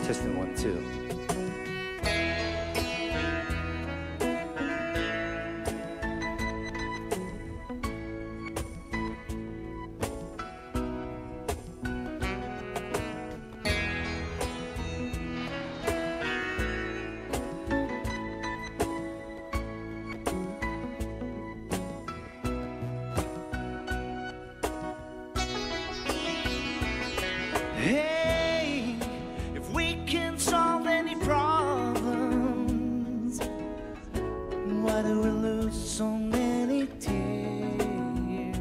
Testing 1, 2. Hey, if we can solve any problems, why do we lose so many tears?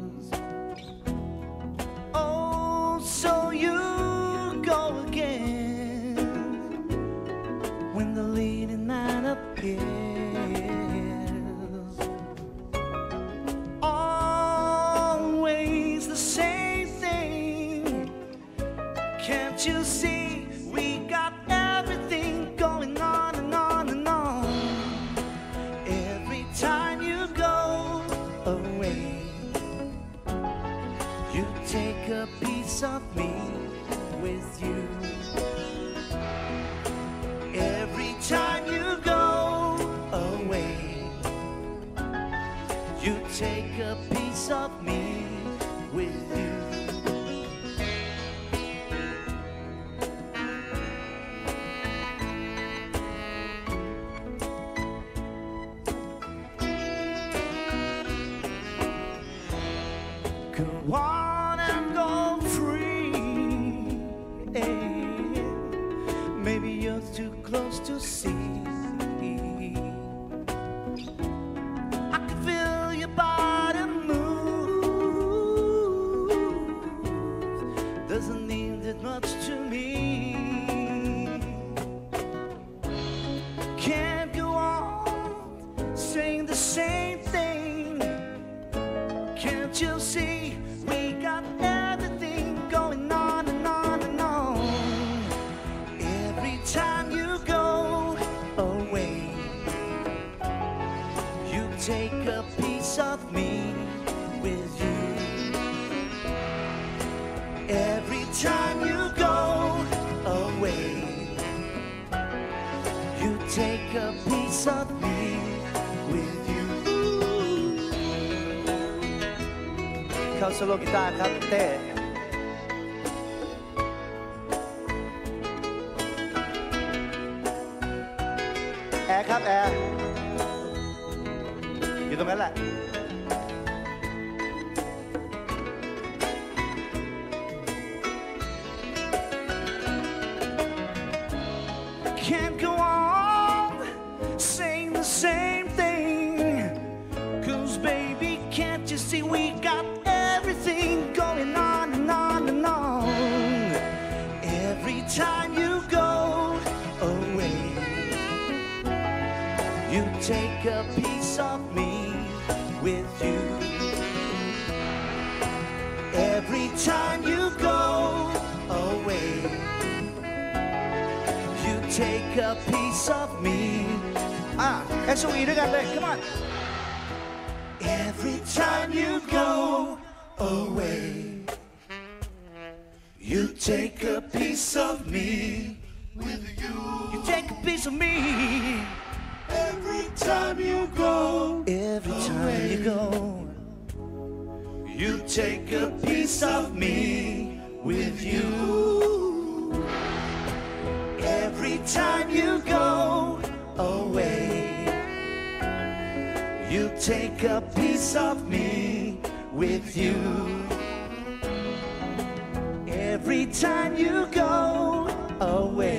Oh, so you go again when the leading man appears. Always the same thing. Can't you see we got everything going on and on and on? Every time you go away, you take a piece of me with you. Every time you go away, you take a piece of me with you. Go on and go free. Maybe you're too close to see. I can feel your body move. Doesn't mean that much to me. Can't go on saying the same thing. Can't you see we got everything going on and on and on? Every time you go away, you take a piece of me with you. Every time you go away, you take a piece of me with you. เข้าโซโล่กีตาร์ครับเต้แอร์ครับแอร์อยู่ตรงนั้นแหละ Can't go on saying the same thing, 'cause baby, can't you see we got everything going on and on and on? Every time you go away, you take a piece of me with you. Every time you go away, you take a piece of me. SOE ด้วยกันเลย come on Every time you go away, you take a piece of me with you. You take a piece of me. Every time you go, every time you go, you take a piece of me with you. Every time you go away, you take a piece of me with you. Every time you go away,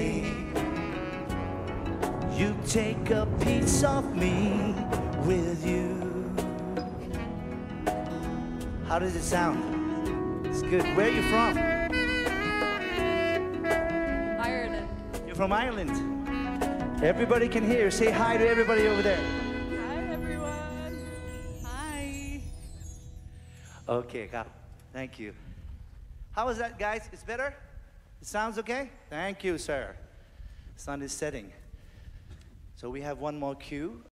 you take a piece of me with you. How does it sound? It's good. Where are you from? Ireland. You're from Ireland. Everybody can hear. Say hi to everybody over there. Hi, everyone. Hi. Okay,ครับ. Thank you. How was that, guys? It's better? It sounds okay? Thank you, sir. Sun is setting. So we have one more cue.